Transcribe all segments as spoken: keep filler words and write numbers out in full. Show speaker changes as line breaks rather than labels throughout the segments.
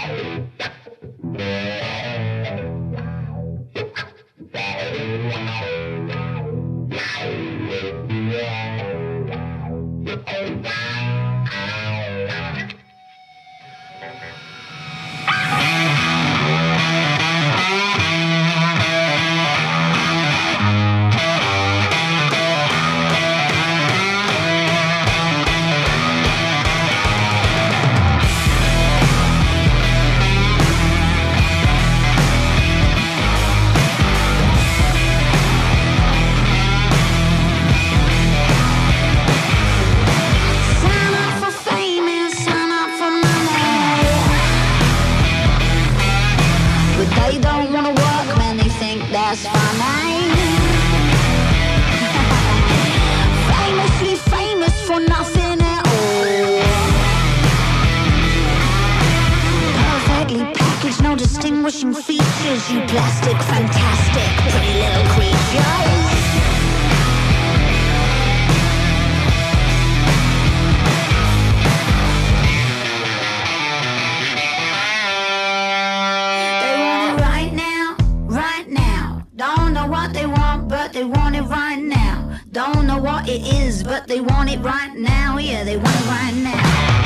That's funny. Famously famous for nothing at all. Perfectly packaged, no distinguishing features. You plastic, fantastic, pretty little creatures. They want, but they want it right now. Don't know what it is, but they want it right now. Yeah, they want it right now.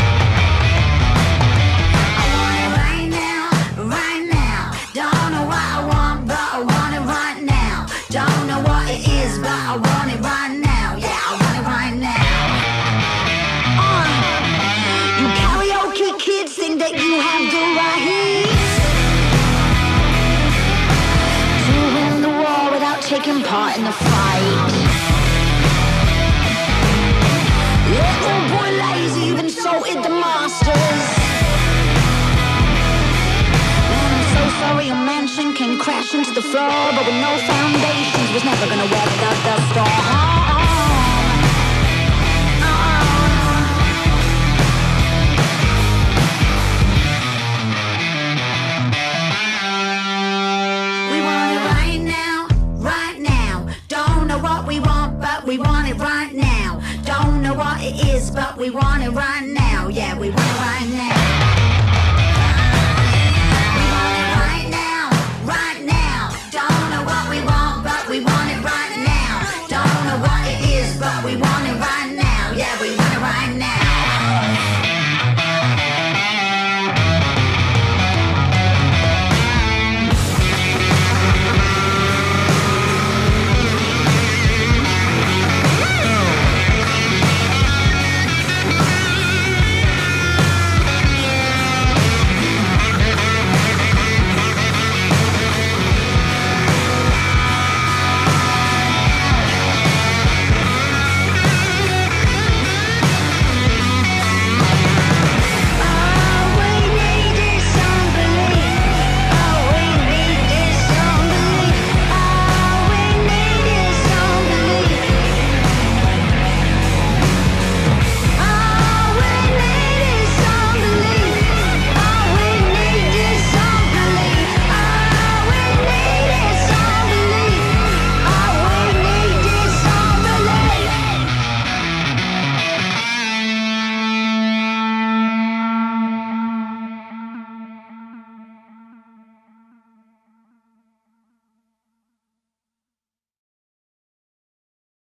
I want it right now, right now. Don't know what I want, but I want it right now. Don't know what it is, but I want it right now. Yeah, I want it right now. Uh, you karaoke kids think that you have the right taking part in the fight. Little boy lazy, even insulted the masters. Man, I'm so sorry a mansion came crashing to the floor, but with no foundations was never gonna weather the storm. We want it right now. Don't know what it is, but we want it right now. Yeah, we want it right now.